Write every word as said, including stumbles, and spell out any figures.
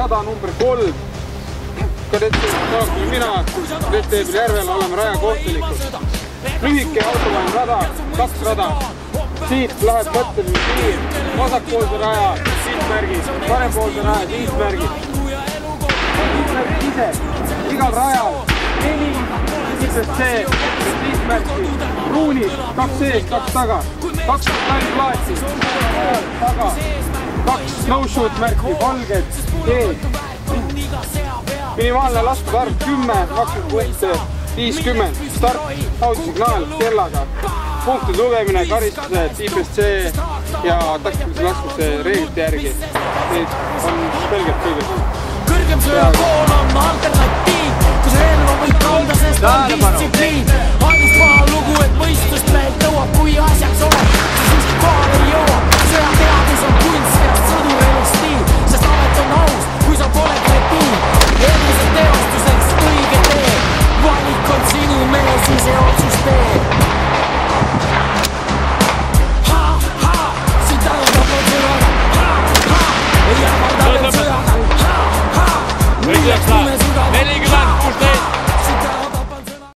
rada number kolm. Kadetteed taakule mina, Kadetteed Järvel oleme rajakohtunikud. Lühike autobahn rada, kaks rada. Siit läheb mõtteline piir, vasakpoolse raja, siitmärgid, parempoolse raja, siitmärgid. Siitmärgid ise, igal rajal, neli, siitest see, siitmärgid, ruunid, kaks sees, kaks taga, kaks plaati, taga, kaks no-shoot märki, valged, teed. Minimaalne lastud arv kümme, kakskümmend punkte, viiskümmend, start, audisignaal, kellaga. Punktide lugemine, karistused, I P S C ja taktilise laskmise reeglite järgi. Neid on selgelt kõigest. Kõrgem sõjakool on alternatiiv, kus relva võib kanda, sest on distsipliin.